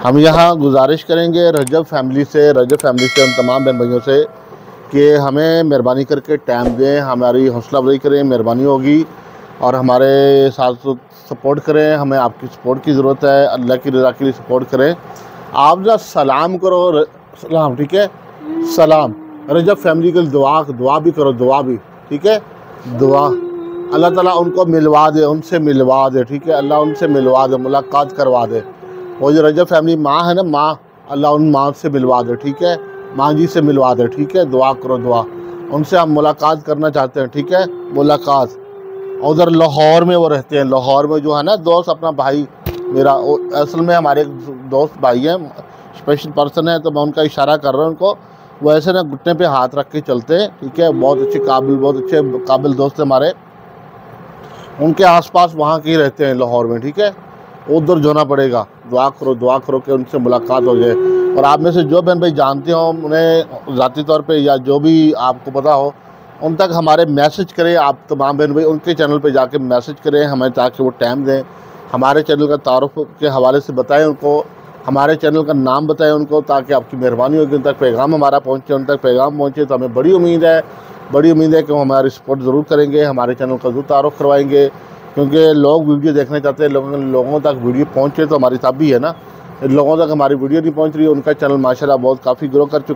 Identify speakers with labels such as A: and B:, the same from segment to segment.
A: हम यहाँ गुजारिश करेंगे रजब फैमिली से हम तमाम बहन भाइयों से कि हमें मेहरबानी करके टाइम दें, हमारी हौसला अफजाई करें, मेहरबानी होगी। और हमारे साथ सपोर्ट करें, हमें आपकी सपोर्ट की ज़रूरत है, अल्लाह की रज़ा के लिए सपोर्ट करें। आप ना सलाम करो, सलाम, ठीक है, सलाम। रजब फैमिली के लिए दुआ भी करो, दुआ भी, ठीक है, दुआ। अल्लाह ताला उनको मिलवा दे, उनसे मिलवा दे, ठीक है, अल्लाह उनसे मिलवा दे, मुलाकात करवा दे। वो जो रजब फैमिली माँ है ना, माँ, अल्लाह उन माँ से मिलवा दे, ठीक है, माँ जी से मिलवा दे, ठीक है। दुआ करो, दुआ, उनसे हम मुलाकात करना चाहते हैं, ठीक है, मुलाकात। उधर लाहौर में वो रहते हैं, लाहौर में जो है ना दोस्त, अपना भाई मेरा, असल में हमारे एक दोस्त भाई हैं, स्पेशल पर्सन है, तो मैं उनका इशारा कर रहा हूँ उनको। वो ऐसे ना घुटने पे हाथ रख के चलते हैं, ठीक है, बहुत अच्छे काबिल दोस्त हैं हमारे। उनके आसपास वहाँ के ही रहते हैं लाहौर में, ठीक है। उधर जाना पड़ेगा, दुआ करो कि उनसे मुलाकात हो जाए। और आप में से जो बहन भाई जानते हो उन्हें ज़ाती तौर पे, या जो भी आपको पता हो, उन तक हमारे मैसेज करें। आप तमाम बहन भाई उनके चैनल पे जाके मैसेज करें हमें, ताकि वो टाइम दें, हमारे चैनल का तारुफ के हवाले से बताएं उनको, हमारे चैनल का नाम बताएं उनको, ताकि आपकी मेहरबानी होगी, उन तक पैगाम हमारा पहुँचे, उन तक पैगाम पहुँचे। तो हमें बड़ी उम्मीद है कि वो हमारी सपोर्ट ज़रूर करेंगे, हमारे चैनल का ज़रूर तारुफ करवाएंगे, क्योंकि लोग वीडियो देखना चाहते हैं। लोगों तक वीडियो पहुँचे तो हमारी ताबी है ना। लोगों तक हमारी वीडियो नहीं पहुँच रही है। उनका चैनल माशाल्लाह बहुत काफ़ी ग्रो कर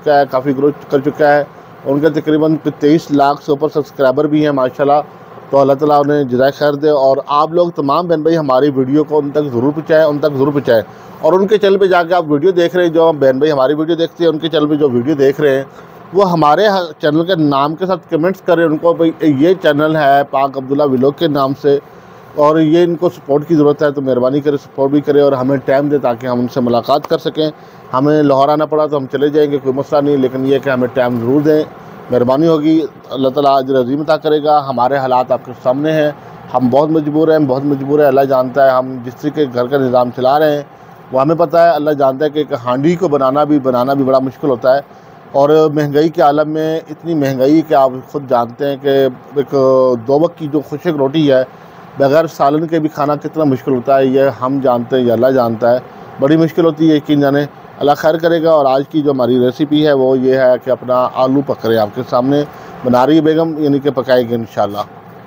A: चुका है। उनके तकरीबन 23 लाख से ऊपर सब्सक्राइबर भी हैं माशाल्लाह। तो अल्लाह ताला उन्हें जज़ाए खैर दे। और आप लोग तमाम बहन भाई हमारी वीडियो को उन तक ज़रूर पहुँचाएँ। और उनके चैनल पे जाके आप वीडियो देख रहे हैं, जो बहन भाई हमारी वीडियो देखते हैं, उनके चैनल पे जो वीडियो देख रहे हैं, वो हमारे चैनल के नाम के साथ कमेंट्स करें उनको, भाई ये चैनल है पाक अब्दुल्ला व्लॉग के नाम से, और ये इनको सपोर्ट की ज़रूरत है। तो मेहरबानी करें, सपोर्ट भी करें और हमें टाइम दें, ताकि हम उनसे मुलाकात कर सकें। हमें लाहौर आना पड़ा तो हम चले जाएंगे, कोई मसला नहीं, लेकिन ये कि हमें टाइम ज़रूर दें, मेहरबानी होगी। अल्लाह ताला अजर अज़ीम अता करेगा। हमारे हालात आपके सामने हैं, हम बहुत मजबूर हैं, अल्लाह जानता है। हम जिस तरीके घर का निज़ाम चला रहे हैं वो हमें पता है, अल्लाह जानता है कि एक हांडी को बनाना भी बड़ा मुश्किल होता है। और महंगाई के आलम में इतनी महंगाई कि आप ख़ुद जानते हैं कि एक 2 वक्त की जो खुशक रोटी है बगैर सालन के भी खाना कितना मुश्किल होता है, ये हम जानते हैं, ये अल्लाह जानता है। बड़ी मुश्किल होती है, यकीन जाने, अल्लाह खैर करेगा। और आज की जो हमारी रेसिपी है वो ये है कि अपना आलू पकड़े आपके सामने बना रही है बेगम, यानी कि पकाएंगे इंशाल्लाह।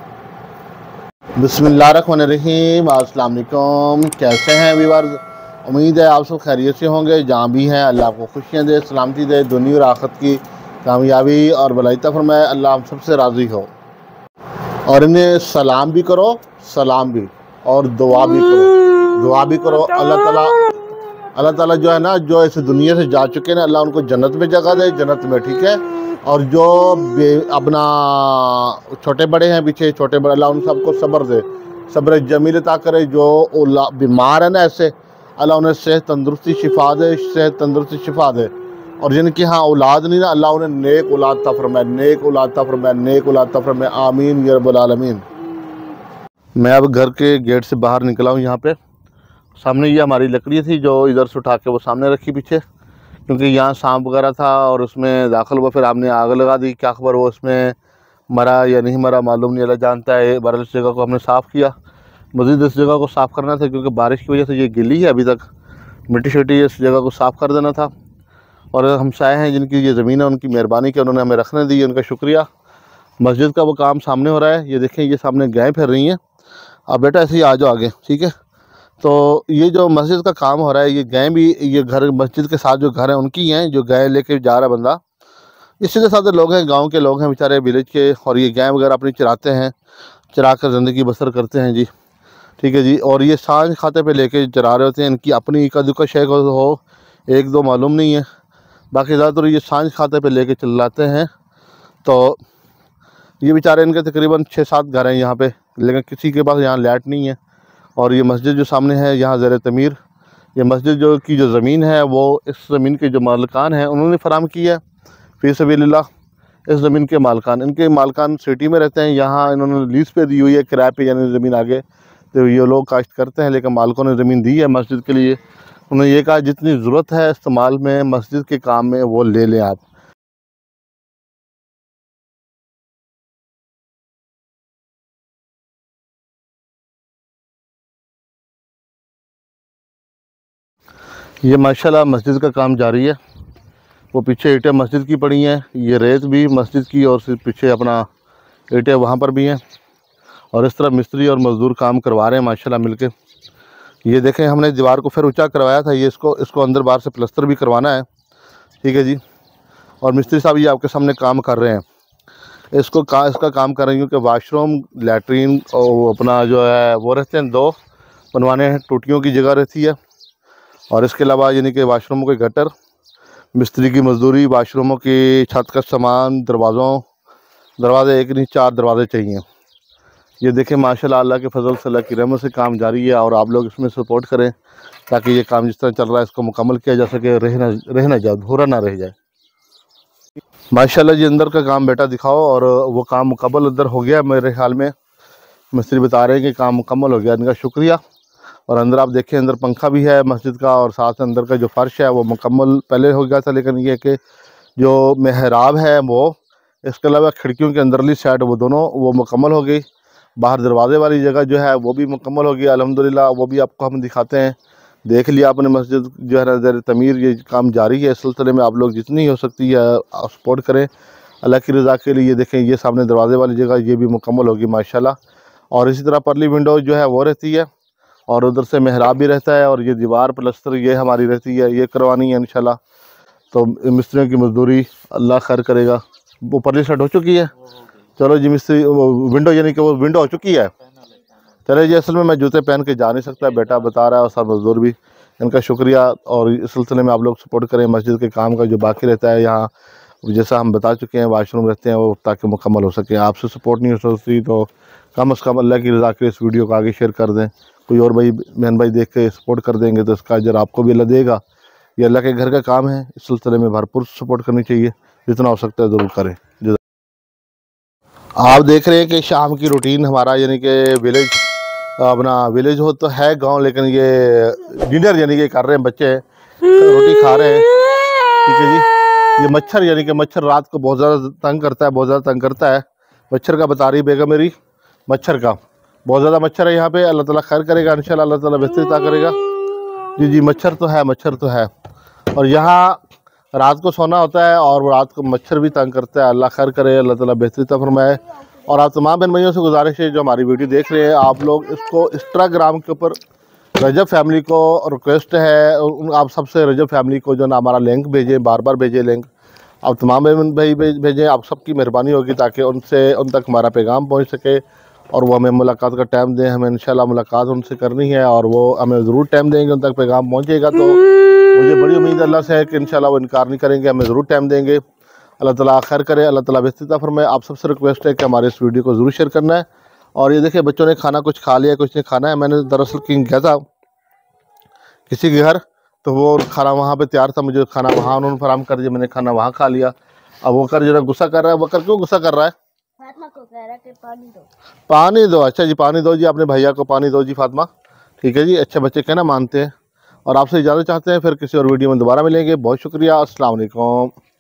A: बिस्मिल्लाहिर्रहमानिर्रहीम। अस्सलाम वालेकुम, कैसे हैं व्यूअर्स? उम्मीद है आप सब खैरियत से होंगे। जहाँ भी हैं अल्लाह आपको खुशियाँ दे, सलामती दे, दुनिया और आखिरत की कामयाबी और भलाई अता फरमाए। अल्लाह हम सबसे राज़ी हो। और इन्हें सलाम भी करो, सलाम भी, और दुआ भी करो। अल्लाह ताला जो है ना, जो इस दुनिया से जा चुके हैं ना, अल्लाह उनको जन्नत में जगह दे, जन्नत में, ठीक है। और जो अपना छोटे बड़े हैं पीछे, छोटे बड़े, अल्लाह उन सबको सब्र दे, सब्र जमील अता करे। जो बीमार है ना, ऐसे अल्लाह उन्हें सेहत तंदुरुस्ती शिफा दे। और जिनकी हाँ औलाद नहीं ना, अल्लाह उन्हें नेक औलाद अता फरमाए, आमीन या रब्बल आलमीन। मैं अब घर के गेट से बाहर निकला हूँ। यहाँ पे सामने ये हमारी लकड़ी थी, जो इधर से उठा के वो सामने रखी पीछे, क्योंकि यहाँ सांप वगैरह था और उसमें दाखिल हुआ। फिर हमने आग लगा दी, क्या खबर वो उसमें मरा या नहीं मरा मालूम नहीं, अल्लाह जानता है। बहरहाल इस जगह को हमने साफ़ किया, मज़ीद इस जगह को साफ़ करना था, क्योंकि बारिश की वजह से ये गिली है अभी तक, मिट्टी शिट्टी, इस जगह को साफ़ कर देना था। और हमसाए हैं जिनकी ये ज़मीन है, उनकी मेहरबानी कि उन्होंने हमें रखने दी, उनका शुक्रिया। मस्जिद का वो काम सामने हो रहा है, ये देखें, ये सामने गाय फिर रही हैं। अब बेटा ऐसे ही आ जाओ आगे, ठीक है। तो ये जो मस्जिद का काम हो रहा है, ये गाय भी, ये घर मस्जिद के साथ जो घर है उनकी हैं, जो गाय लेके जा रहा बंदा, ये सीधे साधे लोग हैं, गांव के लोग हैं बेचारे, विलेज के। और ये गाय वगैरह अपनी चराते हैं, चरा कर ज़िंदगी बसर करते हैं जी, ठीक है जी। और ये सांझ खाते पे लेके चरा रहे होते हैं, इनकी अपनी इक्का दुक्का शेख हो, एक दो मालूम नहीं है, बाकी ज़्यादातर ये सांझ खाते पे लेके चलाते हैं। तो ये बेचारे, इनके तकरीबन 6-7 घर हैं यहाँ पे, लेकिन किसी के पास यहाँ लाइट नहीं है। और ये मस्जिद जो सामने है यहाँ ज़ेर तमीर, ये मस्जिद जो ज़मीन है वो इस ज़मीन के जो मालिकान हैं उन्होंने फराम की है फ़ी सबीलिल्लाह। इस ज़मीन के इनके मालिकान सिटी में रहते हैं, यहाँ इन्होंने लीज़ पे दी हुई है, किराए पे, यानी ज़मीन आगे तो ये लोग काश्त करते हैं, लेकिन मालिकों ने ज़मीन दी है मस्जिद के लिए। उन्होंने ये कहा जितनी ज़रूरत है इस्तेमाल में, मस्जिद के काम में, वो ले लें आप। ये माशाल्लाह मस्जिद का काम जारी है। वो पीछे ईंटें मस्जिद की पड़ी हैं, ये रेत भी मस्जिद की और सिर्फ पीछे अपना ईंटें वहाँ पर भी हैं। और इस तरह मिस्त्री और मज़दूर काम करवा रहे हैं माशाल्लाह मिलके। ये देखें, हमने दीवार को फिर ऊंचा करवाया था, ये इसको अंदर बाहर से प्लस्तर भी करवाना है। ठीक है जी। और मिस्त्री साहब ये आपके सामने काम कर रहे हैं। इसका काम कर रही हूँ कि वाशरूम, लैट्रीन और अपना जो है वो रहते हैं, 2 बनवाने हैं, टूटियों की जगह रहती है। और इसके अलावा यानी कि वाशरूमों के गटर, मिस्त्री की मजदूरी, वाशरूमों की छत का सामान, दरवाज़े एक नहीं 4 दरवाज़े चाहिए। ये देखें माशाल्लाह, अल्लाह के फजल से, अल्लाह की रहमत से काम जारी है। और आप लोग इसमें सपोर्ट करें ताकि ये काम जिस तरह चल रहा है इसको मुकम्मल किया जा सके, रह ना जाए, अधूरा ना रह जाए। माशाल्लाह जी, अंदर का काम बेटा दिखाओ। और वो काम मुकम्मल अंदर हो गया मेरे ख्याल में। मिस्त्री बता रहे हैं कि काम मुकम्मल हो गया, इनका शुक्रिया। और अंदर आप देखें, अंदर पंखा भी है मस्जिद का, और साथ अंदर का जो फ़र्श है वो मुकम्मल पहले हो गया था। लेकिन ये कि जो मेहराब है वो, इसके अलावा खिड़कियों के अंदरली साइड वो दोनों वो मुकम्मल हो गई। बाहर दरवाज़े वाली जगह जो है वो भी मुकम्मल हो गई अल्हम्दुलिल्लाह। वो भी आपको हम दिखाते हैं। देख लिया आपने मस्जिद जो है ज़र तमीर, ये काम जारी है। इस सिलसिले में आप लोग जितनी हो सकती है सपोर्ट करें अल्लाह की रज़ा के लिए। ये देखें, ये सामने दरवाज़े वाली जगह ये भी मुकम्मल होगी माशाल्लाह। और इसी तरह परली विंडो जो है वो रहती है, और उधर से मेहराब भी रहता है। और ये दीवार प्लस्तर ये हमारी रहती है, ये करवानी है इंशाल्लाह। तो मिस्त्रियों की मजदूरी अल्लाह खैर करेगा। वो परली साइड हो चुकी है। चलो जी, मिस्त्री विंडो यानी कि वो विंडो हो चुकी है। चले जी, असल में मैं जूते पहन के जा नहीं सकता, बेटा बता रहा है, और सब मजदूर भी, इनका शुक्रिया। और इस सिलसिले में आप लोग सपोर्ट करें। मस्जिद के काम का जो बाकी रहता है यहाँ, जैसा हम बता चुके हैं, वाशरूम रहते हैं वो, ताकि मुकम्मल हो सके। आपसे सपोर्ट नहीं हो सकती तो कम से कम अल्लाह की रज़ा के इस वीडियो को आगे शेयर कर दें। कोई और भाई बहन भाई देख के सपोर्ट कर देंगे तो इसका अजर आपको भी अल्लाह देगा। ये अल्लाह के घर का काम है, इस सिलसिले में भरपूर सपोर्ट करनी चाहिए, जितना हो सकता है ज़रूर करें। आप देख रहे हैं कि शाम की रूटीन हमारा, यानी कि विलेज, अपना विलेज हो तो है गांव, लेकिन ये डिनर यानी कि कर रहे हैं बच्चे, रोटी खा रहे हैं। ठीक है जी। ये मच्छर, यानी कि मच्छर रात को बहुत ज़्यादा तंग करता है, बहुत ज़्यादा तंग करता है। मच्छर का बता रही बेगम मेरी, मच्छर का बहुत ज़्यादा मच्छर है यहाँ पे। अल्लाह ताला खैर करेगा इंशाल्लाह, अल्लाह ताला बेहतरी अता करेगा। जी जी, मच्छर तो है, मच्छर तो है। और यहाँ रात को सोना होता है और रात को मच्छर भी तंग करता है। अल्लाह खैर करे, अल्लाह ताला बेहतरी अता फरमाए। और आप तमाम बहन भाइयों से गुजारिश है जो हमारी वीडियो देख रहे हैं, आप लोग इसको इंस्टाग्राम के ऊपर रजब फैमिली को रिक्वेस्ट है, आप सबसे रजब फैमिली को जो ना हमारा लिंक भेजें, बार बार भेजें लिंक। आप तमाम बहन भाई भेजें, आप सबकी मेहरबानी होगी ताकि उन तक हमारा पैगाम पहुँच सके और वो हमें मुलाकात का टाइम दें। हमें इंशाल्लाह मुलाकात उनसे करनी है और वो हमें ज़रूर टाइम देंगे, उन तक पैगाम पहुँचेगा। तो मुझे बड़ी उम्मीद अल्लाह से है कि इंशाल्लाह वो इनकार नहीं करेंगे, हमें ज़रूर टाइम देंगे। अल्लाह ताला खैर करे, अल्लाह ताला बेहतरी अता फरमाए। आप सबसे रिक्वेस्ट है कि हमारे इस वीडियो को ज़रूर शेयर करना है। और ये देखिए, बच्चों ने खाना कुछ खा लिया, कुछ नहीं खाना है। मैंने दरअसल किंग गया था किसी के घर, तो वो खाना वहाँ पे तैयार था, मुझे खाना वहाँ उन्होंने फराम कर दिया, मैंने खाना वहाँ खा लिया। अब वो कर जरा गुस्सा कर रहा है। वकर क्यों गुस्सा कर रहा है?
B: फातिमा को कह रहा है कि पानी दो।
A: पानी दो, अच्छा जी, पानी दो जी, अपने भैया को पानी दो जी फातिमा। ठीक है जी, अच्छे बच्चे कहना मानते हैं। और आपसे इजाज़त चाहते हैं, फिर किसी और वीडियो में दोबारा मिलेंगे। बहुत शुक्रिया, अस्सलाम वालेकुम।